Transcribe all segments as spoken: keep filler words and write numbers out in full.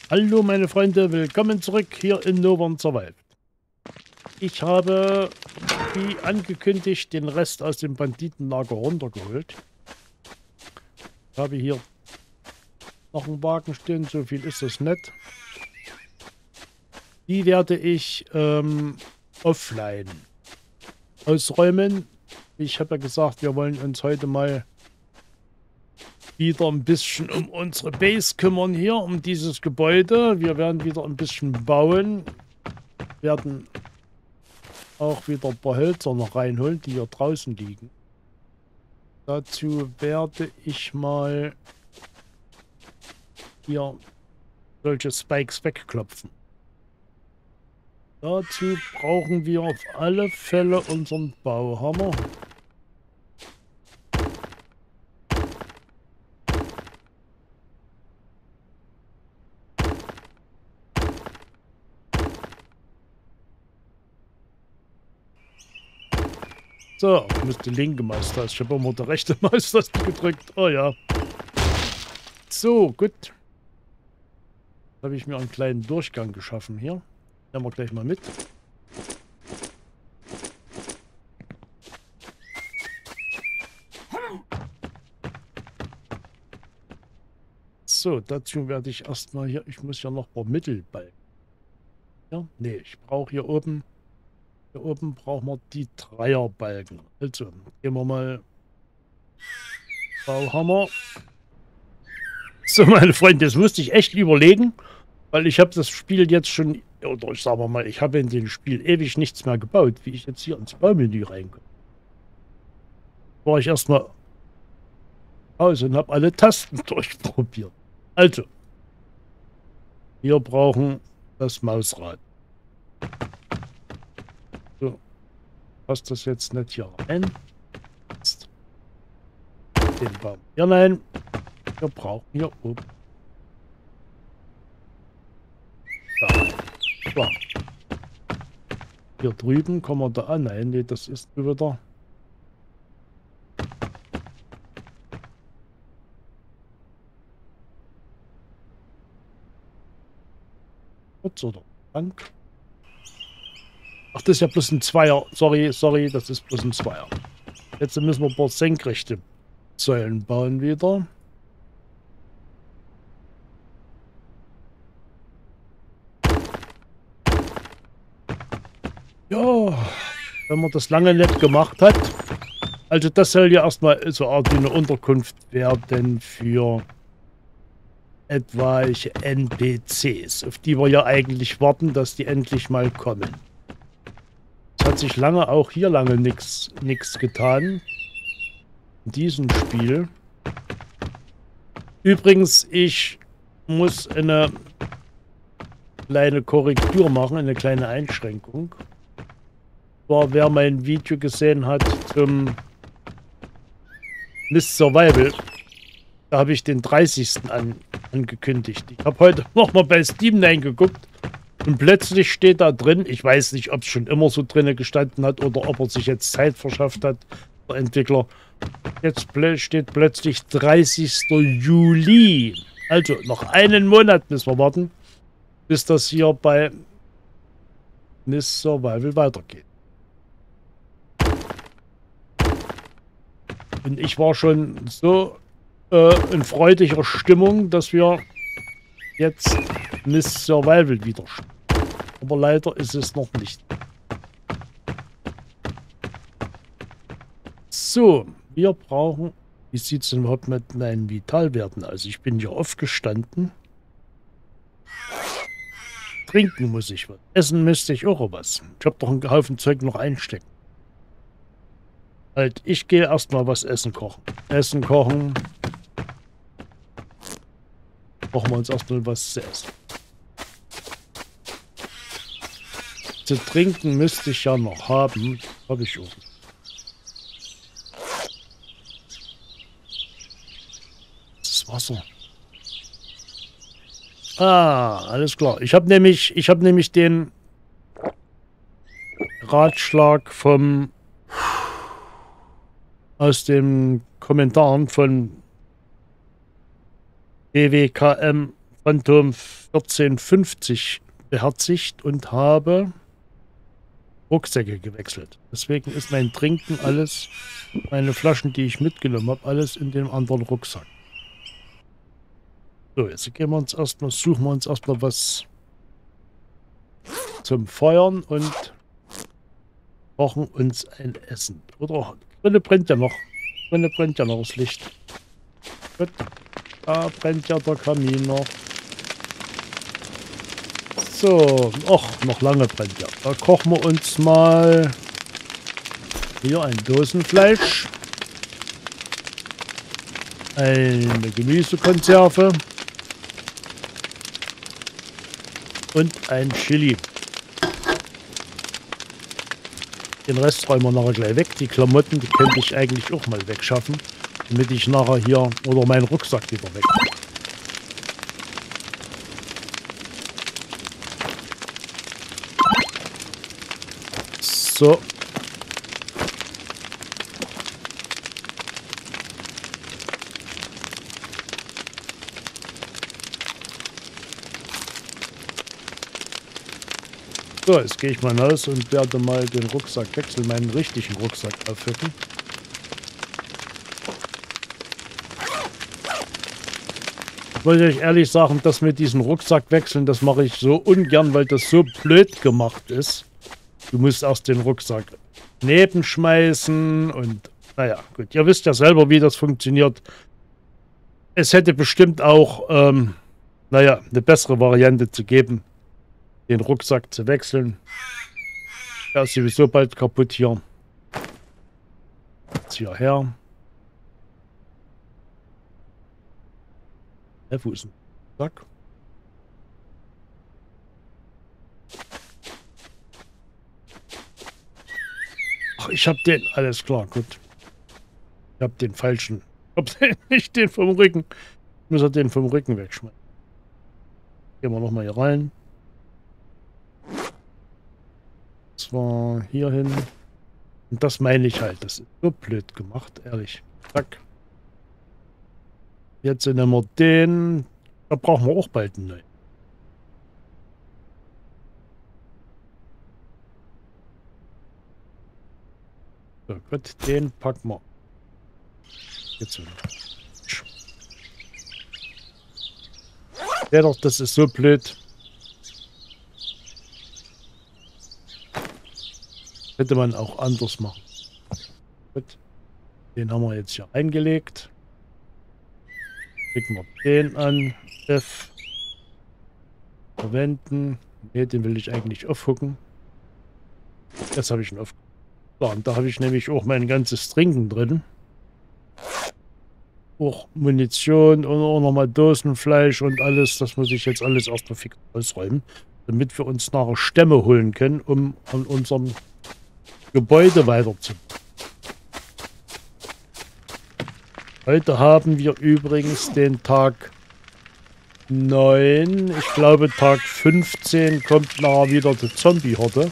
Hallo meine Freunde, willkommen zurück hier in Novern Survived. Ich habe, wie angekündigt, den Rest aus dem Banditenlager runtergeholt. Ich habe hier noch einen Wagen stehen, so viel ist das nicht. Die werde ich ähm, offline ausräumen. Ich habe ja gesagt, wir wollen uns heute mal wieder ein bisschen um unsere Base kümmern hier, um dieses Gebäude. Wir werden wieder ein bisschen bauen. Werden auch wieder ein paar Hölzer noch reinholen, die hier draußen liegen. Dazu werde ich mal hier solche Spikes wegklopfen. Dazu brauchen wir auf alle Fälle unseren Bauhammer. So, ich muss die linke Maustaste. Ich habe immer die rechte Maustaste gedrückt. Oh ja. So, gut. Jetzt habe ich mir einen kleinen Durchgang geschaffen hier. Nehmen wir gleich mal mit. So, dazu werde ich erstmal hier, ich muss ja noch ein paar Mittelbalken. Ja, nee, ich brauche hier oben, hier oben brauchen wir die Dreierbalken. Also, gehen wir mal Bauhammer. So, meine Freunde, das musste ich echt überlegen, weil ich habe das Spiel jetzt schon, oder ich sage mal, ich habe in dem Spiel ewig nichts mehr gebaut, wie ich jetzt hier ins Baumenü reinkomme. War ich erstmal aus und habe alle Tasten durchprobiert. Also, wir brauchen das Mausrad. So, passt das jetzt nicht hier rein? Jetzt den Baum hier rein. Wir brauchen hier oben. Da rein. So. Hier drüben kommen wir da an. Nein, nee, das ist wieder. Oder Bank. Ach, das ist ja bloß ein Zweier. Sorry, sorry, das ist bloß ein Zweier. Jetzt müssen wir ein paar senkrechte Säulen bauen wieder. Ja, wenn man das lange nicht gemacht hat. Also das soll ja erstmal so eine Unterkunft werden für etwaige N P Cs, auf die wir ja eigentlich warten, dass die endlich mal kommen. Es hat sich lange, auch hier lange nichts nichts getan. In diesem Spiel. Übrigens, ich muss eine kleine Korrektur machen, eine kleine Einschränkung. Zwar, wer mein Video gesehen hat zum Mist Survival, da habe ich den dreißigsten An angekündigt. Ich habe heute nochmal bei Steam reingeguckt und plötzlich steht da drin, ich weiß nicht, ob es schon immer so drin gestanden hat oder ob er sich jetzt Zeit verschafft hat, der Entwickler. Jetzt steht plötzlich dreißigster Juli. Also noch einen Monat müssen wir warten, bis das hier bei Mist Survival weitergeht. Und ich war schon so äh, in freudiger Stimmung, dass wir jetzt Mist Survival wieder spielen. Aber leider ist es noch nicht. So, wir brauchen... Wie sieht es denn überhaupt mit meinen Vitalwerten aus? Ich bin hier aufgestanden. Trinken muss ich was. Essen müsste ich auch was. Ich habe doch einen Haufen Zeug noch einstecken. Halt, ich gehe erstmal was essen kochen. Essen kochen. Brauchen wir uns erstmal was zu essen. Zu trinken müsste ich ja noch haben. Habe ich auch. Das ist Wasser. Ah, alles klar. Ich habe nämlich, ich habe nämlich den Ratschlag vom aus den Kommentaren von B W K M Phantom vierzehn fünfzig beherzigt und habe Rucksäcke gewechselt. Deswegen ist mein Trinken alles, meine Flaschen, die ich mitgenommen habe, alles in dem anderen Rucksack. So, jetzt gehen wir uns erstmal, suchen wir uns erstmal was zum Feuern und kochen uns ein Essen. Oder Grille brennt ja noch. Grille brennt ja noch das Licht. Gut. Da brennt ja der Kamin noch. So, ach, noch lange brennt ja. Da kochen wir uns mal hier ein Dosenfleisch. Eine Gemüsekonserve. Und ein Chili. Den Rest räumen wir nachher gleich weg. Die Klamotten, die könnte ich eigentlich auch mal wegschaffen, damit ich nachher hier oder meinen Rucksack wieder weg. So. So, jetzt gehe ich mal raus und werde mal den Rucksack wechseln, meinen richtigen Rucksack aufhütten. Ich wollte euch ehrlich sagen, dass mit diesem Rucksack wechseln, das mache ich so ungern, weil das so blöd gemacht ist. Du musst erst den Rucksack nebenschmeißen und naja, gut. Ihr wisst ja selber, wie das funktioniert. Es hätte bestimmt auch, ähm, naja, eine bessere Variante zu geben, den Rucksack zu wechseln. Der ist sowieso bald kaputt hier. Jetzt hierher. Ja, wo ist ein Rucksack? Ach, ich hab den. Alles klar, gut. Ich hab den falschen. Ich hab nicht den vom Rücken. Ich muss den vom Rücken wegschmeißen. Gehen wir nochmal hier rein. Zwar hier hin. Und das meine ich halt. Das ist so blöd gemacht, ehrlich. Zack. Jetzt nehmen wir den. Da brauchen wir auch bald einen neuen. So, gut, den packen wir. Jetzt wieder. Ja doch, das ist so blöd. Hätte man auch anders machen. Gut. Den haben wir jetzt hier eingelegt. Klicken wir den an. F. Verwenden. Ne, den will ich eigentlich aufhucken. Das habe ich schon aufgehoben. So, und da habe ich nämlich auch mein ganzes Trinken drin. Auch Munition und auch nochmal Dosenfleisch und alles. Das muss ich jetzt alles erstmal fix ausräumen, damit wir uns nachher Stämme holen können, um an unserem Gebäude weiterzumachen. Heute haben wir übrigens den Tag neun. Ich glaube, Tag fünfzehn kommt nachher wieder die Zombie-Horde.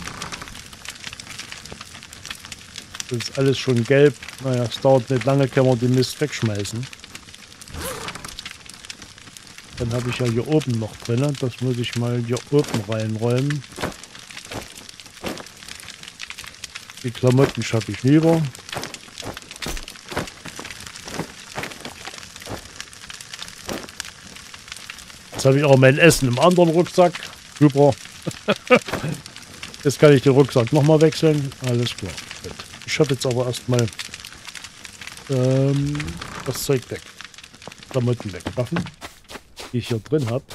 Das ist alles schon gelb. Naja, es dauert nicht lange, können wir den Mist wegschmeißen. Dann habe ich ja hier oben noch drin. Das muss ich mal hier oben reinräumen. Die Klamotten schaffe ich lieber. Jetzt habe ich auch mein Essen im anderen Rucksack. Super. Jetzt kann ich den Rucksack nochmal wechseln. Alles klar. Gut. Ich habe jetzt aber erstmal ähm, das Zeug weg. Klamotten weg. Waffen, die ich hier drin habe.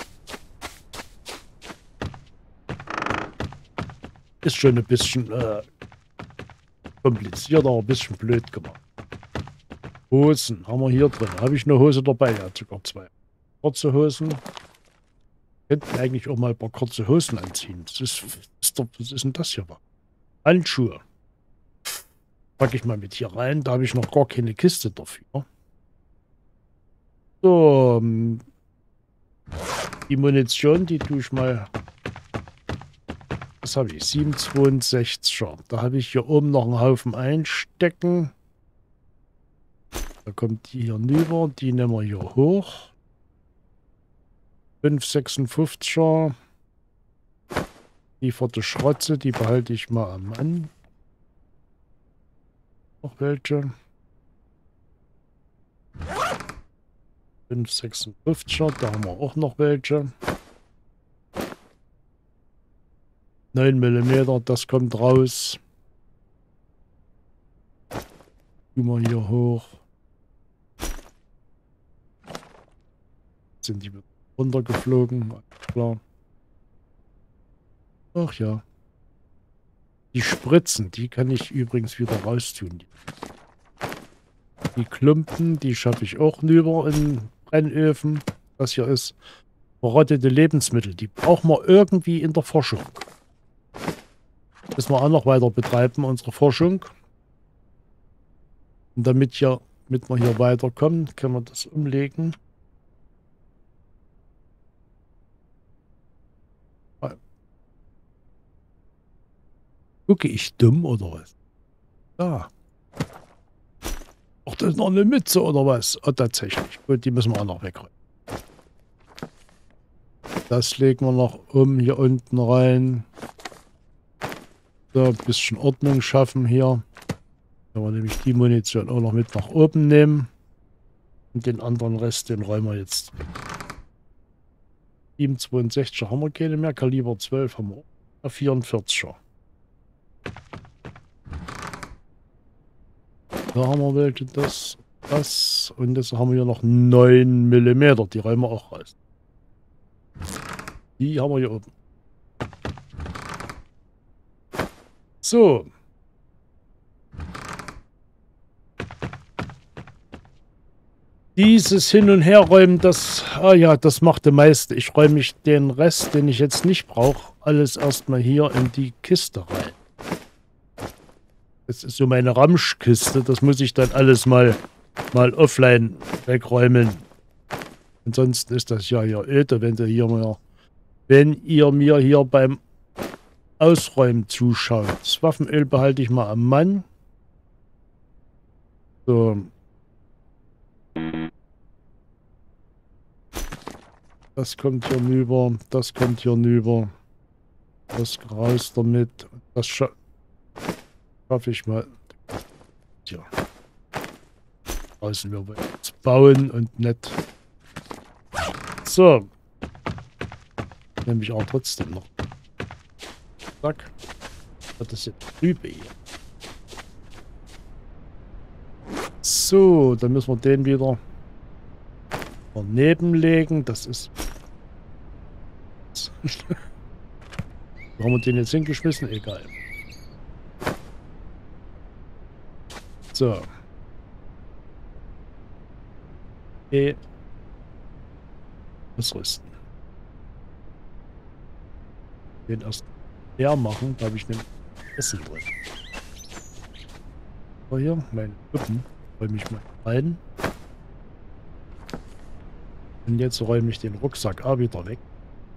Ist schon ein bisschen äh, kompliziert, aber ein bisschen blöd gemacht. Hosen haben wir hier drin. Habe ich eine Hose dabei? Ja, sogar zwei. Kurze Hosen. Könnten eigentlich auch mal ein paar kurze Hosen anziehen. Das ist, ist doch, was ist denn das hier? Handschuhe. Packe ich mal mit hier rein. Da habe ich noch gar keine Kiste dafür. So. Die Munition, die tue ich mal. Was habe ich? siebenundzwanziger. Da habe ich hier oben noch einen Haufen einstecken. Da kommt die hier rüber. Die nehmen wir hier hoch. fünf sechsundfünfziger. Die vierte Schrotze, die behalte ich mal am Mann. Noch welche. fünf sechsundfünfziger, da haben wir auch noch welche. neun Millimeter, das kommt raus. Tun wir hier hoch. Sind die runtergeflogen, klar. Ach ja. Die Spritzen, die kann ich übrigens wieder raustun. Die Klumpen, die schaffe ich auch rüber in Brennöfen. Das hier ist verrottete Lebensmittel. Die brauchen wir irgendwie in der Forschung. Müssen wir auch noch weiter betreiben, unsere Forschung. Und damit, hier, damit wir hier weiterkommen, können wir das umlegen. Gucke ich dumm oder was? Da. Ach, das ist noch eine Mütze oder was? Oh, tatsächlich. Gut, die müssen wir auch noch wegräumen. Das legen wir noch um hier unten rein. So, ein bisschen Ordnung schaffen hier. Wenn wir nämlich die Munition auch noch mit nach oben nehmen. Und den anderen Rest, den räumen wir jetzt weg. siebenundzwanziger haben wir keine mehr. Kaliber zwölf haben wir. vierundvierziger. Da haben wir welche, das, das. Und jetzt haben wir hier noch neun Millimeter. Die räumen wir auch raus. Die haben wir hier oben. So. Dieses Hin- und Herräumen, das, ah ja, das macht der meiste. Ich räume mich den Rest, den ich jetzt nicht brauche, alles erstmal hier in die Kiste rein. Das ist so meine Ramschkiste. Das muss ich dann alles mal, mal offline wegräumen. Ansonsten ist das ja hier öde, wenn ihr hier mal, wenn ihr mir hier beim Ausräumen zuschaut. Das Waffenöl behalte ich mal am Mann. So. Das kommt hier rüber. Das kommt hier rüber. Das raus damit. Das scha schaffe ich mal. Tja. Außen wir wollen jetzt bauen und nicht. So. Nehme ich auch trotzdem noch. Zack. Das ist jetzt Rübe hier. So, dann müssen wir den wieder daneben legen. Das ist. Wo haben wir den jetzt hingeschmissen? Egal. So. Okay. Ausrüsten. Den erst leer machen, da habe ich nämlich Essen drin. So, hier, meine Puppen. Räume ich mal rein. Und jetzt räume ich den Rucksack auch wieder weg.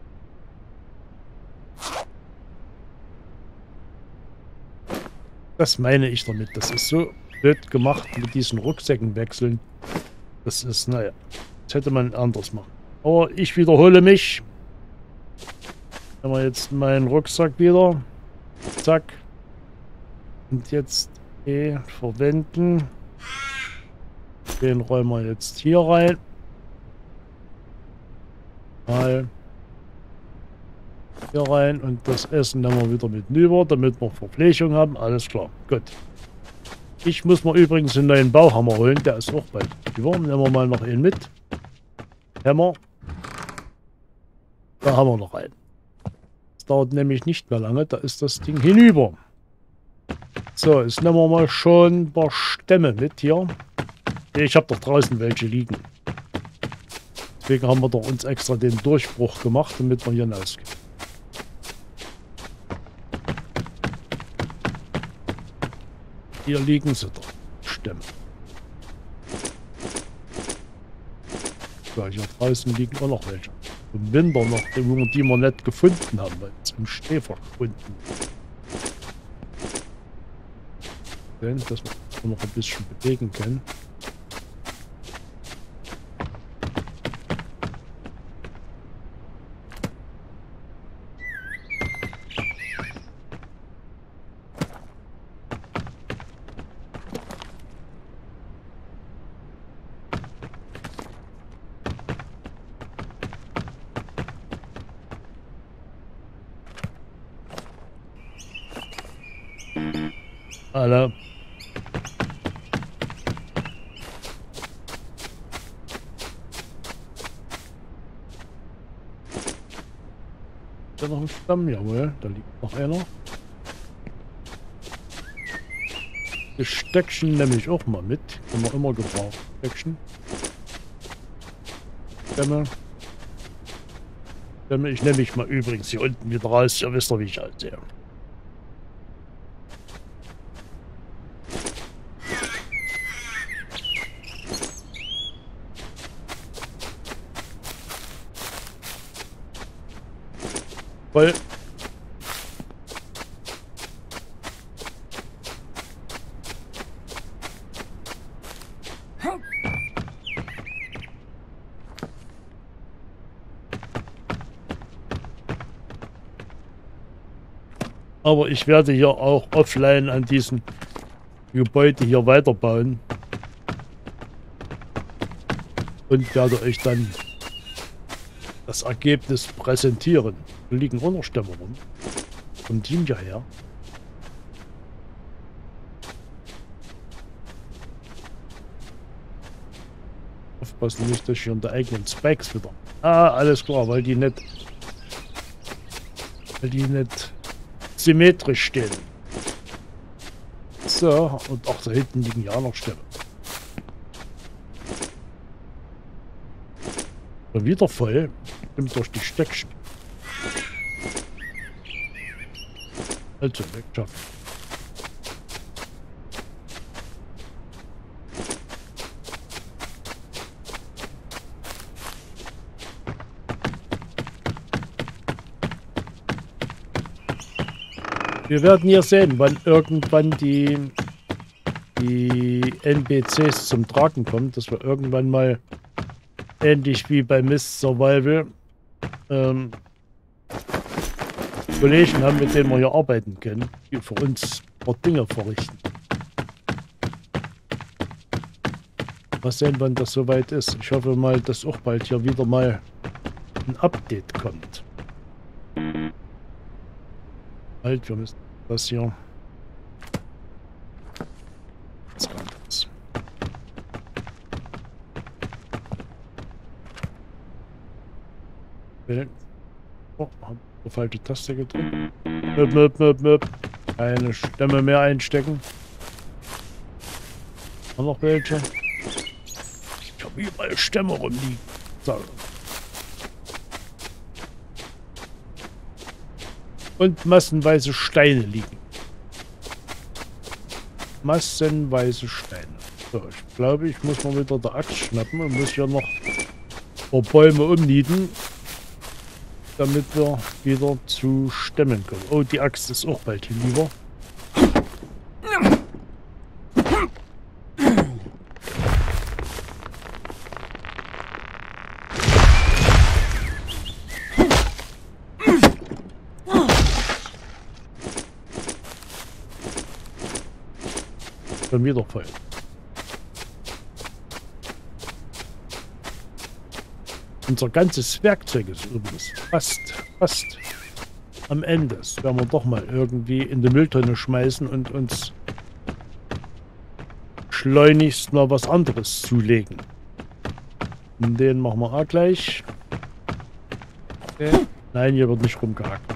Das meine ich damit. Das ist so blöd gemacht mit diesen Rucksäcken wechseln. Das ist, naja, das hätte man anders machen. Aber ich wiederhole mich. Haben wir jetzt meinen Rucksack wieder. Zack. Und jetzt E verwenden. Den räumen wir jetzt hier rein. Mal hier rein und das Essen nehmen wir wieder mit rüber, damit wir Verpflegung haben. Alles klar, gut. Ich muss mir übrigens einen neuen Bauhammer holen, der ist auch bald über. Nehmen wir mal noch einen mit. Hammer. Da haben wir noch einen. Das dauert nämlich nicht mehr lange, da ist das Ding hinüber. So, jetzt nehmen wir mal schon ein paar Stämme mit hier. Ich habe doch draußen welche liegen. Deswegen haben wir doch uns extra den Durchbruch gemacht, damit wir hier hinausgehen. Hier liegen sie doch. Stämme. So, hier draußen liegen auch noch welche. Im Winter noch, die wir nicht gefunden haben, weil es im Schnee verschwunden ist. Dass wir noch ein bisschen bewegen können. Alle. Ist da noch ein Stamm? Jawohl, da liegt noch einer. Das Stöckchen nehme ich auch mal mit. Können wir immer gebrauchen. Stöckchen. Stämme. Stämme. Ich nehme mich mal übrigens hier unten wieder raus. Ihr wisst doch, wie ich aussehe. Voll. Aber ich werde hier auch offline an diesem Gebäude hier weiterbauen. Und werde euch dann das Ergebnis präsentieren. Hier liegen auch noch Stämme rum. Vom Team ja her. Aufpassen nicht, dass ich hier in der eigenen Spikes wieder. Ah, alles klar, weil die nicht. Weil die nicht symmetrisch stehen. So, und auch da hinten liegen ja noch Stämme. Und wieder voll. Nimmt durch die Stöckchen. Also, wegschaffen. Wir werden hier sehen, wann irgendwann die, die N P Cs zum Tragen kommen, dass wir irgendwann mal ähnlich wie bei Mist Survival ähm, Kollegen haben, mit denen wir hier arbeiten können, die für uns ein paar Dinge verrichten. Mal sehen, wann das soweit ist. Ich hoffe mal, dass auch bald hier wieder mal ein Update kommt. Halt, wir müssen das hier. Was war das? Oh, haben wir falsche Taste gedrückt. Möp, möp, möp, möp. Keine Stämme mehr einstecken. Haben noch welche? Ich habe überall Stämme rumliegen. So. Und massenweise Steine liegen. Massenweise Steine. So, ich glaube, ich muss mal wieder der Axt schnappen und muss hier noch ein paar Bäume umnieten, damit wir wieder zu Stämmen kommen. Oh, die Axt ist auch bald hinüber. Schon wieder voll. Unser ganzes Werkzeug ist übrigens fast, fast am Ende. Das werden wir doch mal irgendwie in die Mülltonne schmeißen und uns schleunigst mal was anderes zulegen. Und den machen wir auch gleich. Okay. Nein, hier wird nicht rumgehackt.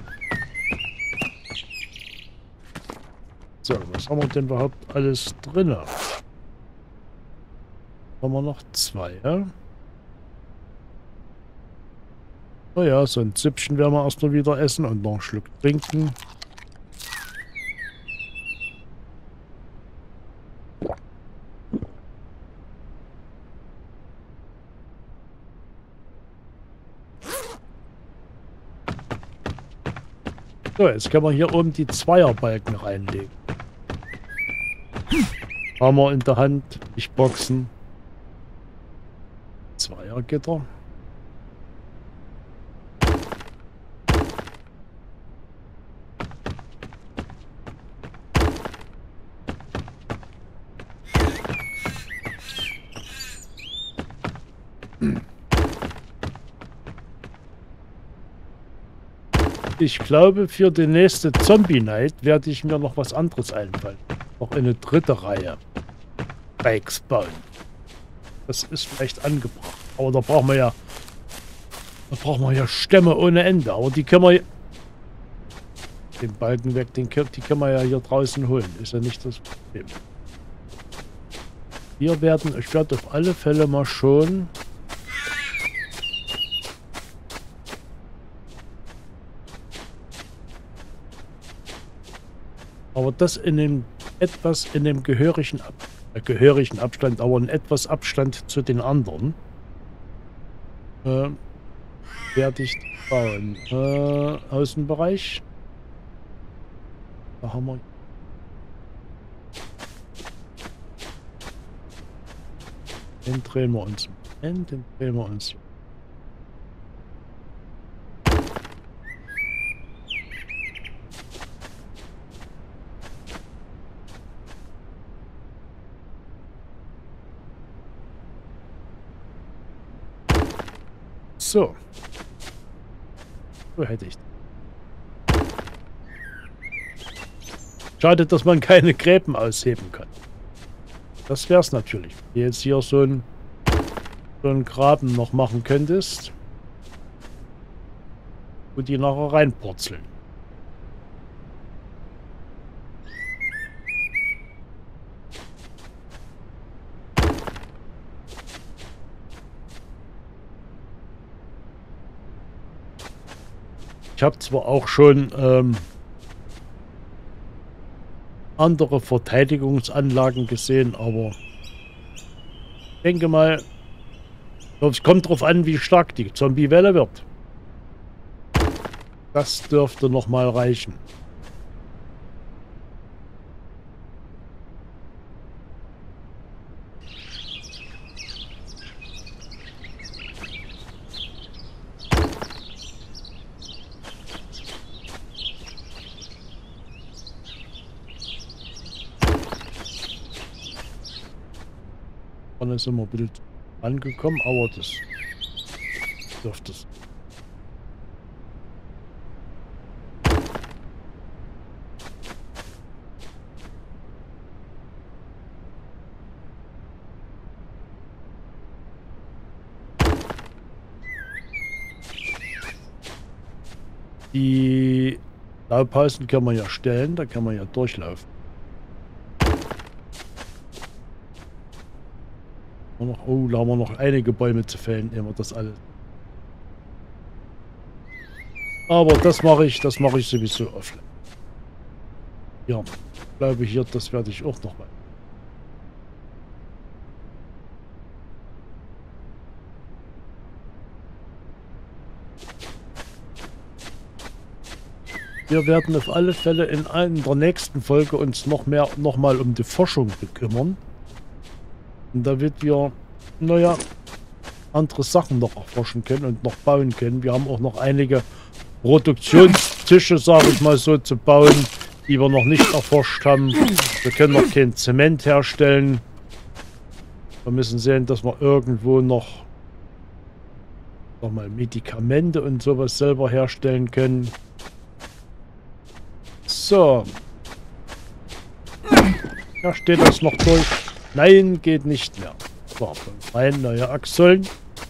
So, was haben wir denn überhaupt alles drin? Haben wir noch zwei, ja? Oh ja, so ein Züppchen werden wir erstmal wieder essen und noch einen Schluck trinken. So, jetzt können wir hier oben die Zweierbalken reinlegen. Hammer in der Hand, nicht boxen. Zweiergitter. Ich glaube, für die nächste Zombie-Night werde ich mir noch was anderes einfallen. noch eine dritte Reihe Bikes bauen. Das ist vielleicht angebracht. Aber da brauchen wir ja, da brauchen wir ja Stämme ohne Ende. Aber die können wir, den Balken weg, den, die können wir ja hier draußen holen. Ist ja nicht das Problem. Wir werden, ich werde auf alle Fälle mal schon aber das in dem etwas in dem gehörigen, Ab äh, gehörigen Abstand, aber in etwas Abstand zu den anderen äh, werde ich bauen. Äh, Außenbereich. Da haben wir den drehen wir uns ein, den drehen wir uns. So. So hätte ich. Schade, dass man keine Gräben ausheben kann. Das wäre es natürlich. Wenn du jetzt hier so ein so einen Graben noch machen könntest, wo die nachher reinpurzeln. Ich habe zwar auch schon ähm, andere Verteidigungsanlagen gesehen, aber ich denke mal, es kommt darauf an, wie stark die Zombie-Welle wird. Das dürfte noch mal reichen. Dann sind wir ein bisschen angekommen, aber das dürfte es. Die Laubhausen kann man ja stellen, da kann man ja durchlaufen. Noch, oh, da haben wir noch einige Bäume zu fällen, immer das alles. Aber das mache ich, das mache ich sowieso offline. Ja, glaube ich hier, das werde ich auch noch mal. Wir werden auf alle Fälle in einer der nächsten Folge uns noch mehr, noch mal um die Forschung kümmern. Und damit wir, naja, andere Sachen noch erforschen können und noch bauen können. Wir haben auch noch einige Produktionstische, sage ich mal so, zu bauen, die wir noch nicht erforscht haben. Wir können noch kein Zement herstellen. Wir müssen sehen, dass wir irgendwo noch, noch mal Medikamente und sowas selber herstellen können. So. Da steht das noch durch. Nein, geht nicht mehr. So, rein, neue Achseln.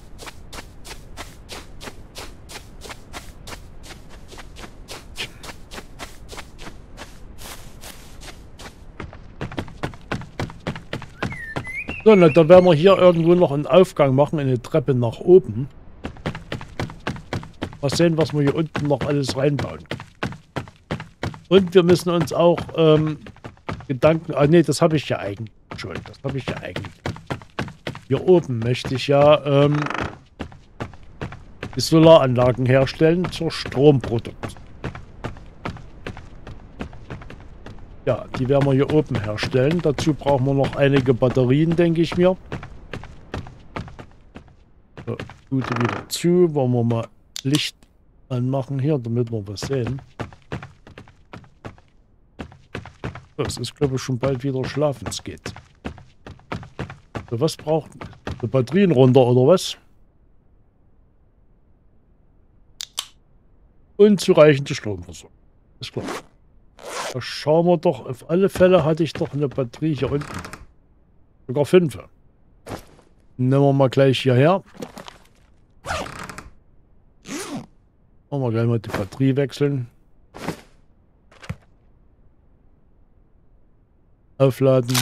So, na, dann werden wir hier irgendwo noch einen Aufgang machen, eine Treppe nach oben. Mal sehen, was wir hier unten noch alles reinbauen. Und wir müssen uns auch ähm, Gedanken... Ah, nee, das habe ich ja eigentlich schon. Das habe ich ja eigentlich. Hier oben möchte ich ja ähm, die Solaranlagen herstellen zur Stromproduktion. Ja, die werden wir hier oben herstellen. Dazu brauchen wir noch einige Batterien, denke ich mir. So, Gute wieder zu. Wollen wir mal Licht anmachen hier, damit wir was sehen. Es ist, glaube ich, schon bald wieder Schlafensgeht. So, was braucht die Batterien runter, oder was? Unzureichende Stromversorgung. Ist klar. Da schauen wir doch. Auf alle Fälle hatte ich doch eine Batterie hier unten. Sogar fünf. Nehmen wir mal gleich hierher. Machen wir gleich mal die Batterie wechseln. Aufladen.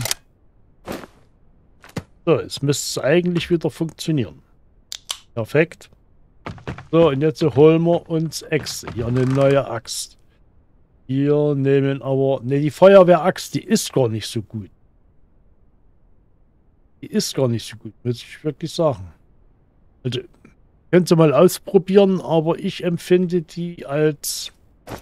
So, jetzt müsste es eigentlich wieder funktionieren. Perfekt. So, und jetzt holen wir uns Äxte. Hier eine neue Axt. Hier nehmen aber... Ne, die Feuerwehraxt, die ist gar nicht so gut. Die ist gar nicht so gut, muss ich wirklich sagen. Also, könnt ihr mal ausprobieren, aber ich empfinde die als...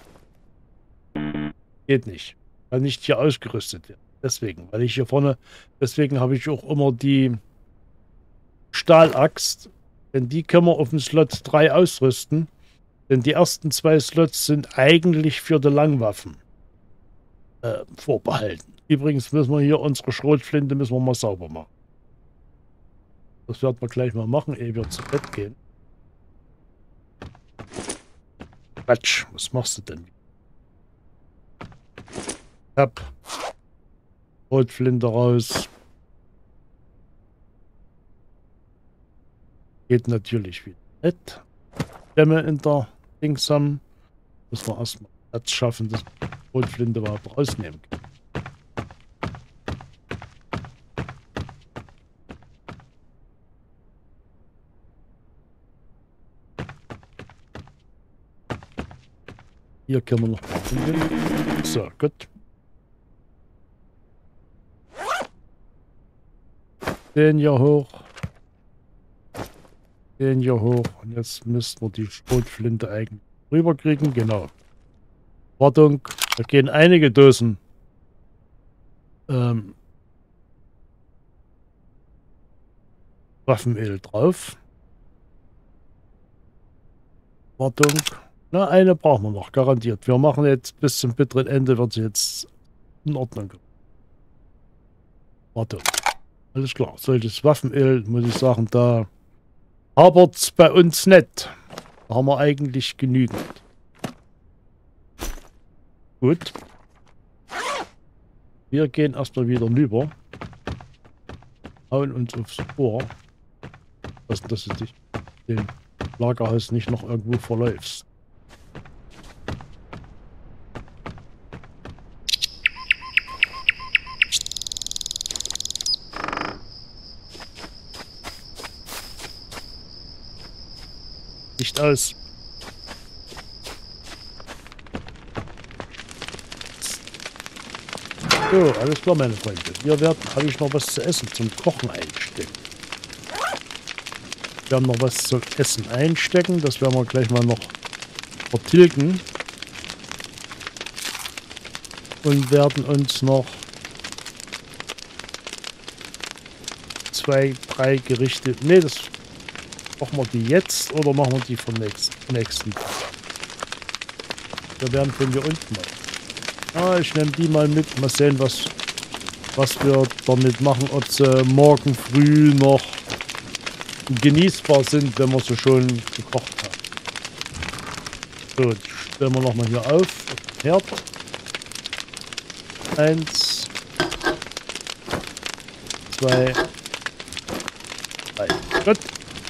Geht nicht. Kann nicht hier ausgerüstet werden. Deswegen, weil ich hier vorne... Deswegen habe ich auch immer die Stahlaxt. Denn die können wir auf dem Slot drei ausrüsten. Denn die ersten zwei Slots sind eigentlich für die Langwaffen äh, vorbehalten. Übrigens müssen wir hier unsere Schrotflinte müssen wir mal sauber machen. Das werden wir gleich mal machen, ehe wir zu Bett gehen. Quatsch, was machst du denn? Hab Schrotflinte raus. Geht natürlich wieder nicht. Stämme in der Dings haben. Müssen wir erstmal Platz schaffen, dass wir die Schrotflinte überhaupt rausnehmen können. Hier können wir noch mal hingehen. So, gut. Den hier hoch. Den hier hoch. Und jetzt müssten wir die Schrotflinte eigentlich rüberkriegen. Genau. Wartung. Da gehen einige Dosen ähm, Waffenöl drauf. Wartung. Na, eine brauchen wir noch, garantiert. Wir machen jetzt bis zum bitteren Ende, wird sie jetzt in Ordnung kommen. Wartung. Alles klar. Solches Waffenöl, muss ich sagen, da hapert es bei uns nicht. Da haben wir eigentlich genügend. Gut. Wir gehen erstmal wieder rüber. Hauen uns aufs Ohr. Dass, dass du dich dem Lagerhaus nicht noch irgendwo verläufst. Licht aus. So, alles klar, meine Freunde. Wir werden, habe ich noch was zu essen zum Kochen einstecken. Wir haben noch was zum Essen einstecken. Das werden wir gleich mal noch vertilgen. Und werden uns noch zwei, drei Gerichte... Ne, das... Machen wir die jetzt oder machen wir die vom nächsten, nächsten Tag? Wir werden von hier unten mal. Ah, ich nehme die mal mit. Mal sehen, was, was wir damit machen. Ob sie morgen früh noch genießbar sind, wenn wir sie schon gekocht haben. So, die stellen wir nochmal hier auf. Auf den Herd. Eins. Zwei. Drei. Gut.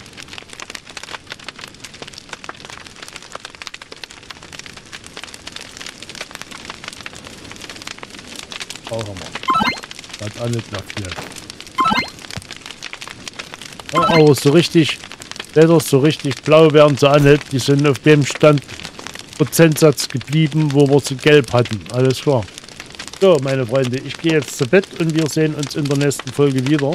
Brauchen wir. Hat alles nach viel. Ja, aber so richtig, Blätter so richtig blau werden sie auch nicht. Die sind auf dem Stand Prozentsatz geblieben, wo wir sie gelb hatten. Alles klar. So, meine Freunde, ich gehe jetzt zu Bett und wir sehen uns in der nächsten Folge wieder.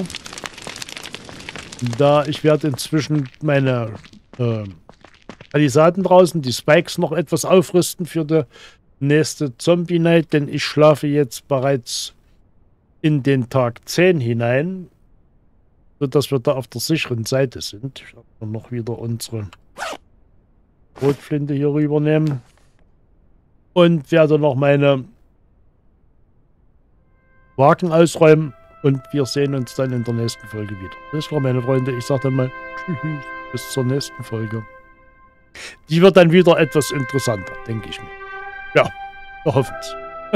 Da ich werde inzwischen meine äh, Palisaden draußen, die Spikes noch etwas aufrüsten für die nächste Zombie Night, denn ich schlafe jetzt bereits in den Tag zehn hinein, sodass wir da auf der sicheren Seite sind. Ich habe noch wieder unsere Rotflinte hier rübernehmen und werde noch meine Wagen ausräumen und wir sehen uns dann in der nächsten Folge wieder. Das war, meine Freunde, ich sage dann mal tschüss, bis zur nächsten Folge. Die wird dann wieder etwas interessanter, denke ich mir. Ja, wir hoffen es.